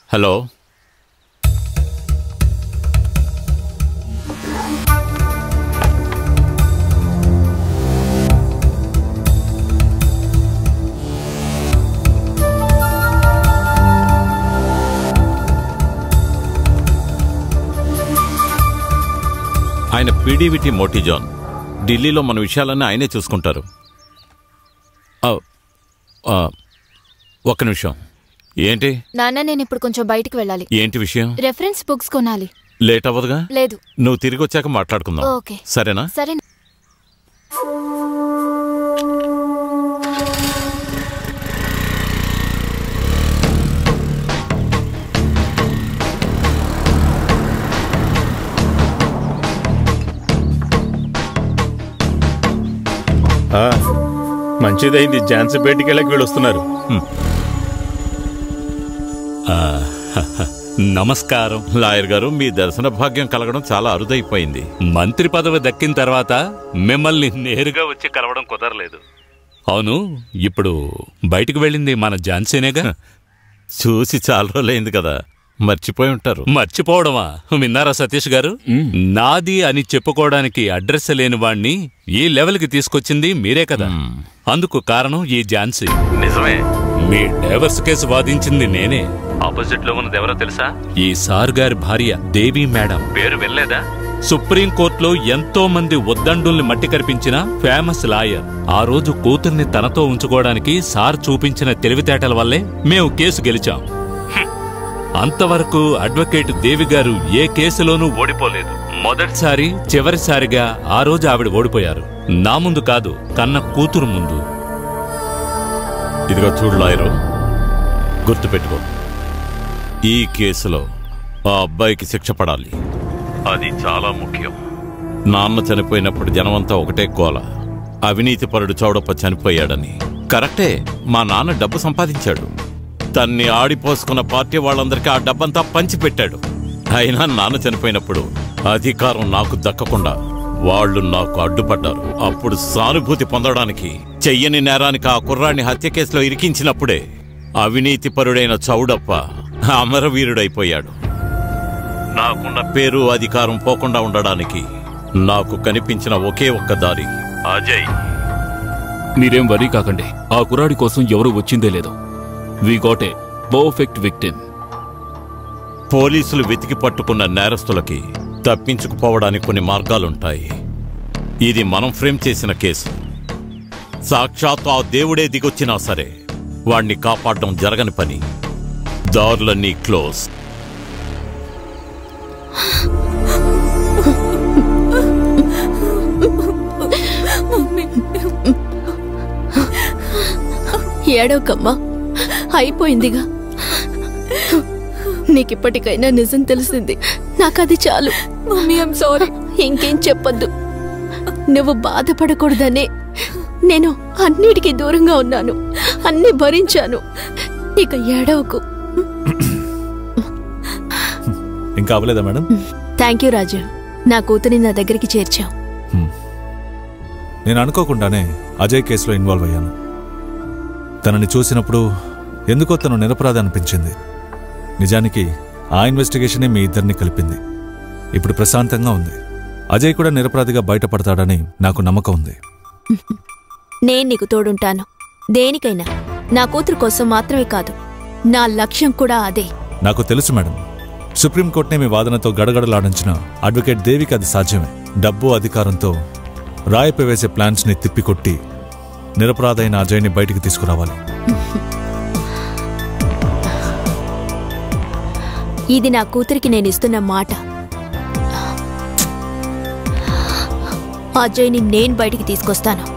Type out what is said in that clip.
Hello, ఆయన పీడీవిటీ మోటీజాన్. ఢిల్లీలో మన విషయాలన్నీ ఆయనే చూసుకుంటారు. ఒక్క నిమిషం. ఏంటి నాన్న, నేను ఇప్పుడు కొంచెం బయటికి వెళ్ళాలి. ఏంటి విషయం? రెఫరెన్స్ బుక్స్ కొనాలి. లేట్ అవ్వదుగా? లేదు. నువ్వు తిరిగి వచ్చాక మాట్లాడుకుందాం. ఓకే, సరేనా? సరే. మంచిదైంది, ఝాన్సీ బయటికి వెళ్ళక వీళ్ళు వస్తున్నారు. నమస్కారం లాయర్ గారు, మీ దర్శన భాగ్యం కలగడం చాలా అరుదైపోయింది. మంత్రి పదవి దక్కిన తర్వాత మిమ్మల్ని నేరుగా వచ్చి కలవడం కుదరలేదు. అవును, ఇప్పుడు బయటికి వెళ్ళింది మన ఝాన్సీనేగా? చూసి చాలా రోజులైంది కదా, మర్చిపోయి ఉంటారు. మర్చిపోవడమా? విన్నారా సతీష్ గారు? నాది అని చెప్పుకోవడానికి అడ్రస్ లేని వాణ్ణి ఈ లెవెల్కి తీసుకొచ్చింది మీరే కదా. అందుకు కారణం ఈ ఝాన్సీ. నిజమే. మీ డైవర్స్ కేసు వాదించింది నేనే. ఆపోజిట్ లో ఉన్నది ఎవరో తెలుసా? ఈ సార్ గారి భార్య దేవి మేడం. పేరు వెళ్ళలేదా? సుప్రీంకోర్టులో ఎంతో మంది ఉద్దండుల్ని మట్టి కరిపించిన ఫేమస్ లాయర్. ఆ రోజు కూతుర్ని తనతో ఉంచుకోవడానికి సార్ చూపించిన తెలివితేటల వల్లే మేము కేసు గెలిచాం. అంతవరకు అడ్వకేట్ దేవి గారు ఏ కేసులోనూ ఓడిపోలేదు. మొదటిసారి చివరిసారిగా ఆ రోజు ఆవిడ ఓడిపోయారు. నా ముందు కాదు, కన్న కూతురు ముందు. ఇదిగో చూడు లాయరు, గుర్తుపెట్టుకో, ఈ కేసులో ఆ అబ్బాయికి శిక్ష పడాలి. అది చాలా ముఖ్యం. నాన్న చనిపోయినప్పుడు జనమంతా ఒకటే గోల, అవినీతిపరుడు చౌడప్ప చనిపోయాడని. కరెక్టే, మా నాన్న డబ్బు సంపాదించాడు. తన్ని ఆడిపోసుకున్న పార్టీ వాళ్ళందరికీ ఆ డబ్బంతా పంచిపెట్టాడు. అయినా నాన్న చనిపోయినప్పుడు అధికారం నాకు దక్కకుండా వాళ్ళు నాకు అడ్డుపడ్డారు. అప్పుడు సానుభూతి పొందడానికి చెయ్యని నేరానికి ఆ కుర్రాన్ని హత్య కేసులో ఇరికించినప్పుడే అవినీతిపరుడైన చౌడప్ప అమరవీరుడైపోయాడు. నాకున్న పేరు అధికారం పోకుండా ఉండడానికి నాకు కనిపించిన ఒకే ఒక్క దారి అజయ్. మీరేం వరీ కాకండి, ఆ కుర్రాడి కోసం ఎవరు వచ్చిందే లేదు. We got a perfect victim. పోలీసులు వెతికి పట్టుకున్న నేరస్తులకి తప్పించుకుపోవడానికి కొన్ని మార్గాలుంటాయి. ఇది మనం ఫ్రేమ్ చేసిన కేసు. సాక్షాత్తు ఆ దేవుడే దిగొచ్చినా సరే వాణ్ణి కాపాడడం జరగని పని. దారులన్నీ క్లోజ్. ఏడవకమ్మా, అయిపోయిందిగా. నీకిప్పటికైనా నిజం తెలిసింది, నాకది చాలు. Mummy, I'm sorry. ఇంకేం చెప్పొద్దు. నువ్వు బాధపడకూడదనే నేను అన్నిటికీ దూరంగా ఉన్నాను, అన్ని భరించాను. ఇక ఏడవకు. ఇంకా అవ్వలేదా మేడం? థ్యాంక్ యూ రాజు, నా కూతురిని నా దగ్గరికి చేర్చావు. నేను అనుకోకుండానే అజయ్ కేసులో ఇన్వాల్వ్ అయ్యాను. తనని చూసినప్పుడు ఎందుకో తను నిరపరాధి అనిపించింది. నిజానికి ఆ ఇన్వెస్టిగేషనే మీ ఇద్దరిని కలిపింది. ఇప్పుడు ప్రశాంతంగా ఉంది. అజయ్ కూడా నిరపరాధిగా బయటపడతాడని నాకు నమ్మకం ఉంది. నేను నీకు తోడుంటాను, దేనికైనా. నా కూతురు కోసం మాత్రమే కాదు, నా లక్ష్యం కూడా అదే. నాకు తెలుసు మేడం, సుప్రీంకోర్టునే మీ వాదనతో గడగడలాడించిన అడ్వకేట్ దేవికి అది సాధ్యమే. డబ్బు అధికారంతో రాయిపై వేసే ప్లాన్స్ని తిప్పికొట్టి నిరపరాధైన అజయ్ని బయటికి తీసుకురావాలి. ఇది నా కూతురికి నేను ఇస్తున్న మాట. అజయ్ని నేను బయటికి తీసుకొస్తాను.